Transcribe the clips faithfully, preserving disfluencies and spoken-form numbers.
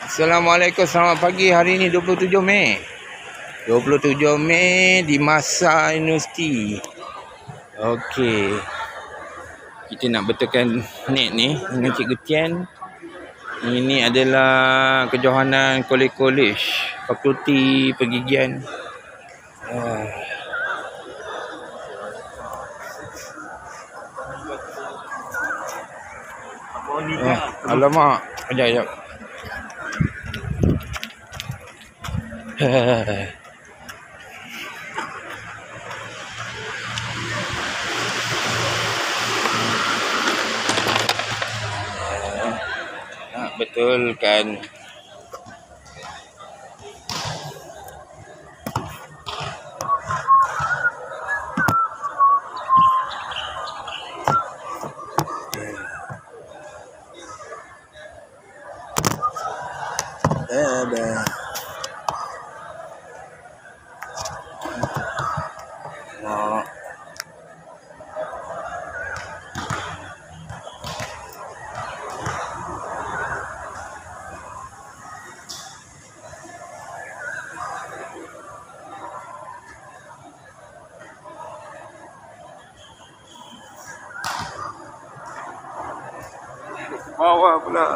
Assalamualaikum, selamat pagi. Hari ni dua puluh tujuh Mei. dua puluh tujuh Mei di Mahsa Universiti. Okey. Kita nak betulkan net ni dengan Cikgu Tian. Ini adalah Kejohanan College, Fakulti Pergigian. Uh. Uh, alamak, sekejap, sekejap. Nak betulkan. Ada. Oh. Bawah pula.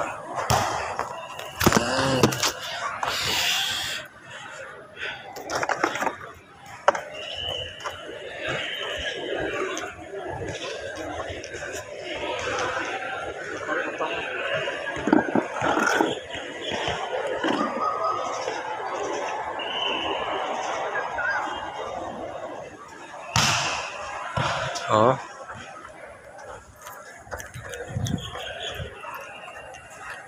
Oh.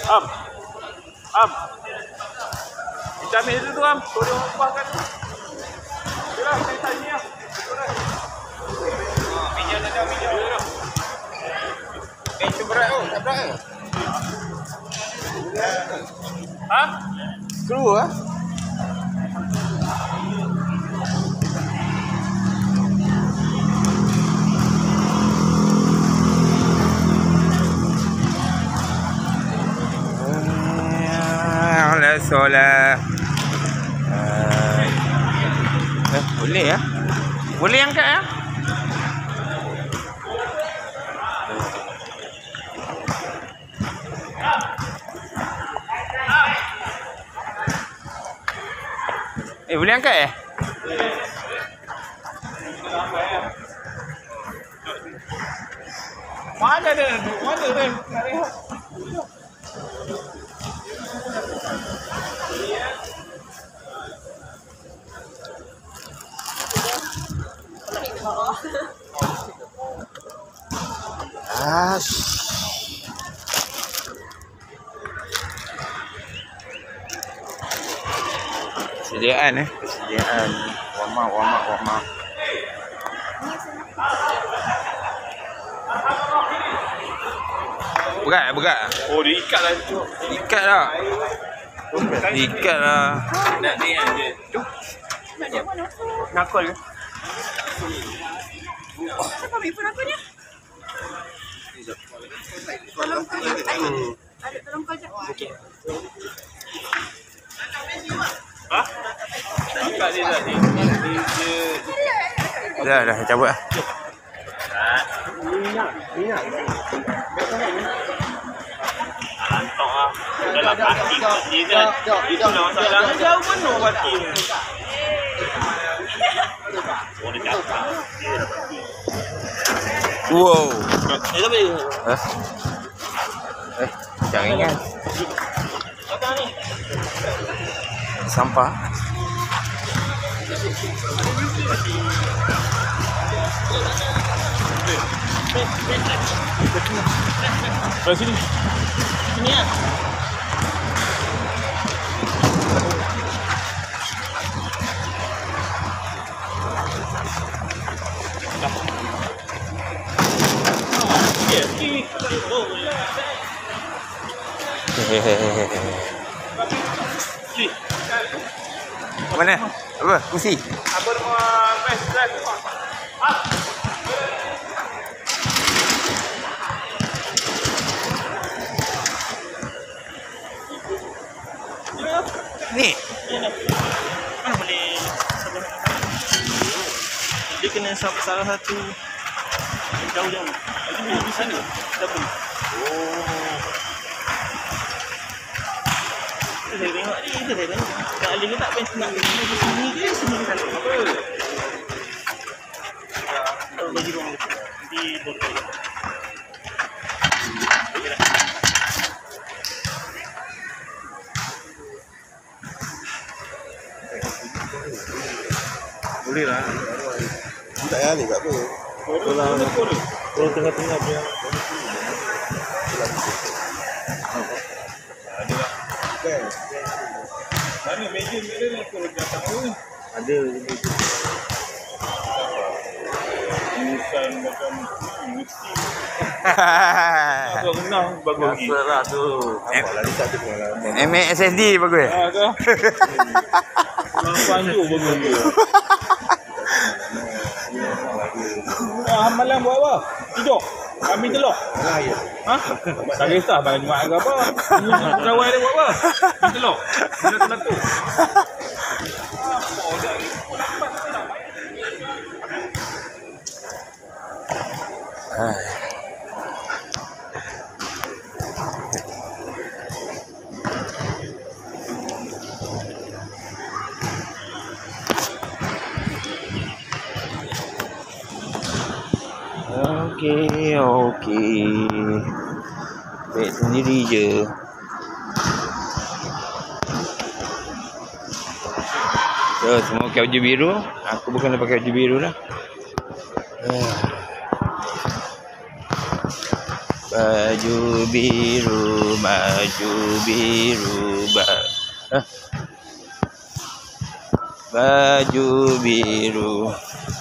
Am. Am. Kita ambil itu tu, Am. Tolong buahkan. Yalah, saya tanya ni lah. Pinjam ada, pinjam ada. Eh, itu berat tu. Tak berat ke? Ha? Screw ah. Solat. Uh, eh, boleh ya? Boleh angkat ya? Eh, boleh angkat ya? Mana dia? Mana dia? Nak rehat. Ash. Persediaan eh, persediaan. Warm up, warm up, warm up. Berat, berat. Oh, dia ikat lah tu. Ikat lah. Ikat lah. Nak ni aja. Tu. Nak dia mana? Nakal ke? Siapa ambil phone aku ni? Tolong kau jap. Ada tolong kau jap. Okey. Ha? Ikat dia tadi. Dia Dah, dah cabut lah. minyak, minyak. Lantok lah. Dalam parti dia kan. Itu lah masalah. Jauh mana parti ni? Oh, dia cakap. Dia dah parti. Wow. Eh, tapi. Eh? Eh, jangan ingat. Apa ni? Sampah. Kat sini. Sini ah. Dah. Ya, sini. Oh, ya. Sini. Mana? Apa? Kursi? Apa nama best dress? Ah. Ni. Mana boleh sabar. Dia kena salah satu jauh-jauh. Itu boleh di sana. Double. Oh. Itu saya tengok ni, itu saya tengok. Kak Ali ke tak main senang ke sini, sini ke sini ke sana. Apa? Kalau bagi ruang di botol. Boleh lah. Tak payah ni tak apa. Kalau kalau tengah-tengah dia. Ada lah. Kan? Mana meja meja ni kalau dah tahu ni. Ada meja. Bukan macam mesti. Aku kenal bagus lagi. Biasalah tu. Apalah ni tak ada pengalaman. M A S S D bagus. Ha ke? Nampak tu bagus dia. Ah, malam buat apa? Tidur. Kami telur. Alah ya. Ha? Tak kisah bagi mak ke apa. Kawan dia buat apa? Kami telur. Bila tu. Apa dah ni? Lambat tak nak main. Hai. Okey, okey. Baik sendiri je. So, semua pakai baju biru. Aku bukan nak pakai baju biru lah. Baju biru, baju biru, ba ah. Baju biru.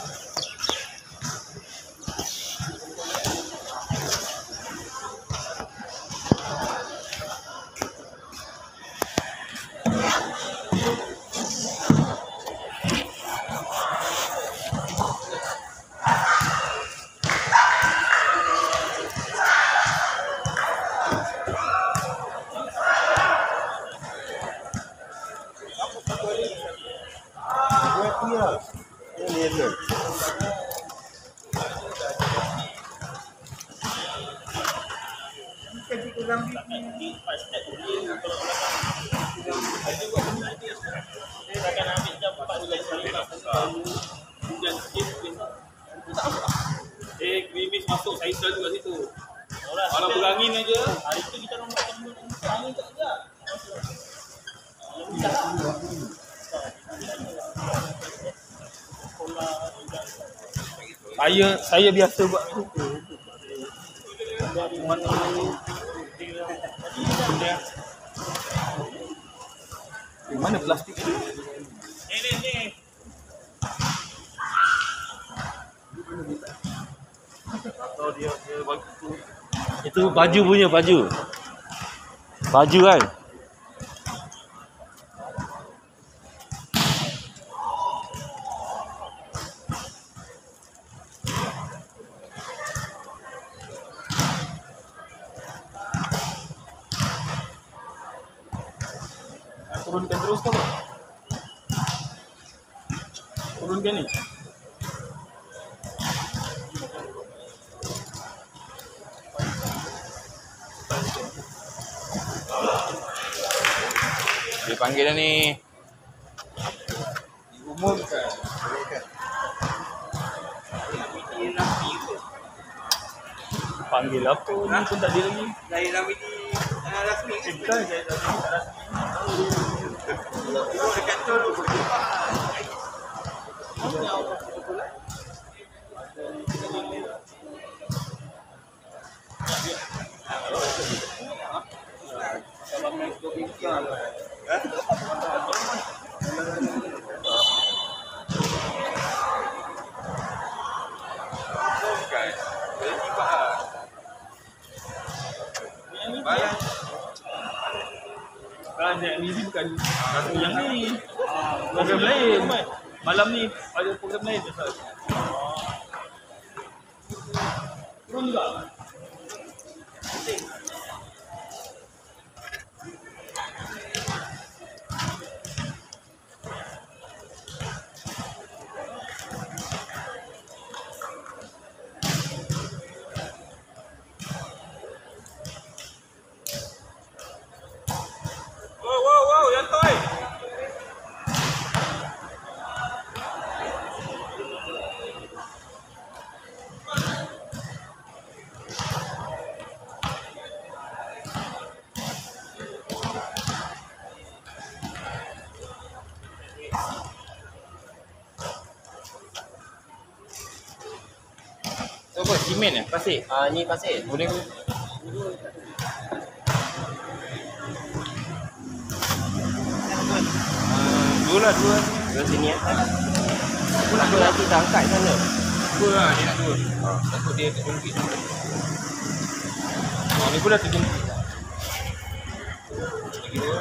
Eh, krimis masuk saya selalu kat situ. Kalau berangin aja, hari tu kita nombor angin tak ada. Saya saya biasa buat tu. Mana mana plastik tu? Ni ni ni. Atau dia dia bagi tu. Itu baju punya baju. Baju kan? Turunkan terus ke apa? Turunkan ni. Dia panggil dah ni. Diumumkan. Panggil apa ni pun tak ada lagi. Dari lama ni uh, rasmi kan? Bukan, saya tak ada tak rasmi. Duduk dekat tol tu. Kalau yang ni bukan rasmi yang ni. Program lain. Malam ni ada program lain tu Ustaz. Turun juga. Wow wow wow, yang toy. Tu apa? Simen eh? Pasir? Ah ni pasir. Boleh ke? Uh, dua lah, dua. Dua sini eh. Aku nak dua lagi tak angkat sana. Dua lah, dia nak dua. Ha, takut dia terjungkit. Oh, ni pun dah terjungkit. Lagi dua.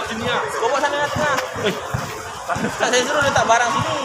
sini lah. Kau buat sana tengah. Eh. Tak, saya suruh letak barang sini.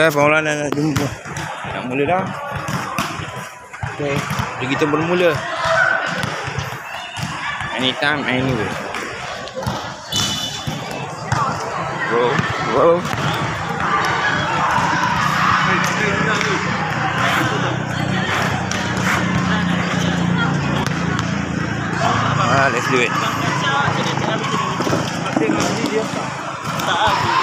mula eh, perlawanan nak jumpa. Nak mula dah. Okay, jadi kita bermula. Anytime, anywhere. Bro, bro. Ah, let's do it. Tak,